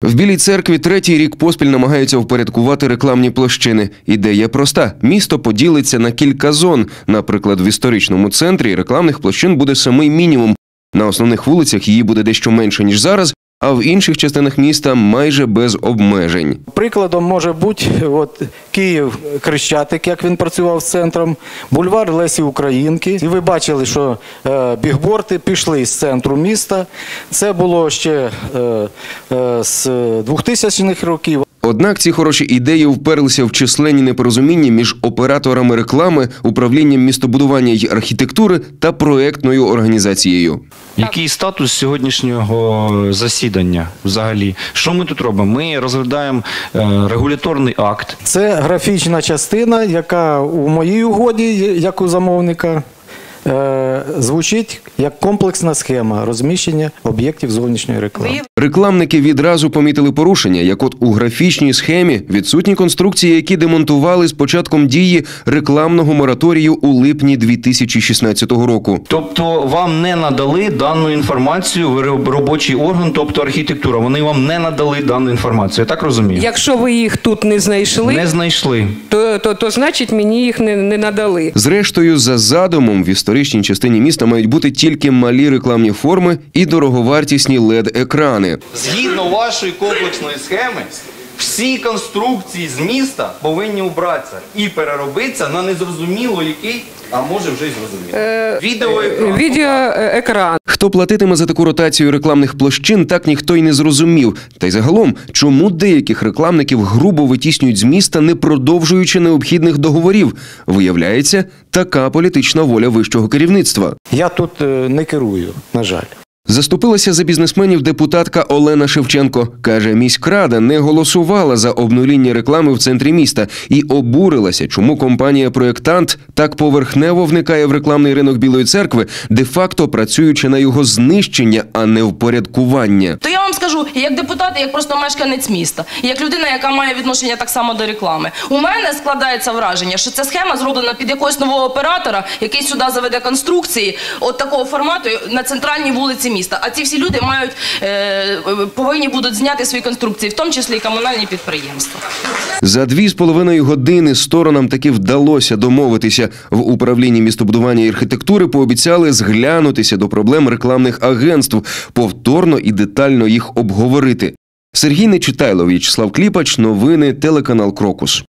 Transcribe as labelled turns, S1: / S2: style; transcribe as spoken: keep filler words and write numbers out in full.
S1: В Білій Церкві третій рік поспіль намагаються впорядкувати рекламні площини. Ідея проста – місто поділиться на кілька зон. Наприклад, в історичному центрі рекламних площин буде самий мінімум. На основних вулицях її буде дещо менше, ніж зараз, а в інших частинах міста майже без обмежень.
S2: Прикладом може бути от, Київ Хрещатик, як він працював з центром, бульвар Лесі Українки. І ви бачили, що е, бігборди пішли з центру міста. Це було ще е, е, з двохтисячних років.
S1: Однак ці хороші ідеї вперлися в численні непорозуміння між операторами реклами, управлінням містобудування й архітектури та проектною організацією.
S3: Який статус сьогоднішнього засідання взагалі? Що ми тут робимо? Ми розглядаємо регуляторний акт.
S2: Це графічна частина, яка у моїй угоді, як у замовника, звучить як комплексна схема розміщення об'єктів зовнішньої реклами.
S1: Рекламники відразу помітили порушення, як от у графічній схемі відсутні конструкції, які демонтували з початком дії рекламного мораторію у липні дві тисячі шістнадцятого року.
S3: Тобто вам не надали дану інформацію в робочий орган, тобто архітектура. Вони вам не надали дану інформацію, я так розумію?
S4: Якщо ви їх тут не знайшли,
S3: не знайшли.
S4: То, то, то значить мені їх не, не надали.
S1: Зрештою, за задумом в історичній частині міста мають бути тільки малі рекламні форми і дороговартісні лед-екрани.
S3: Згідно вашої комплексної схеми, всі конструкції з міста повинні убратися і переробитися на незрозуміло який, а може вже й зрозуміло. Е, Відеоекран.
S4: Відеоекран.
S1: Хто платитиме за таку ротацію рекламних площин, так ніхто й не зрозумів. Та й загалом, чому деяких рекламників грубо витіснюють з міста, не продовжуючи необхідних договорів? Виявляється, така політична воля вищого керівництва.
S2: Я тут не керую, на жаль.
S1: Заступилася за бізнесменів депутатка Олена Шевченко. Каже, міськрада не голосувала за обнуління реклами в центрі міста і обурилася, чому компанія-проєктант так поверхнево вникає в рекламний ринок Білої Церкви, де-факто працюючи на його знищення, а не впорядкування.
S5: То я вам скажу, як депутат, як просто мешканець міста, як людина, яка має відношення так само до реклами. У мене складається враження, що ця схема зроблена під якогось нового оператора, який сюди заведе конструкції от такого формату на центральній вулиці міста. А ці всі люди мають, е, повинні будуть зняти свої конструкції, в тому числі і комунальні підприємства.
S1: За дві з половиною години сторонам таки вдалося домовитися. В управлінні містобудування і архітектури пообіцяли зглянутися до проблем рекламних агентств, повторно і детально їх обговорити. Сергій Нечитайло, В'ячеслав Кліпач, новини, телеканал «Крокус».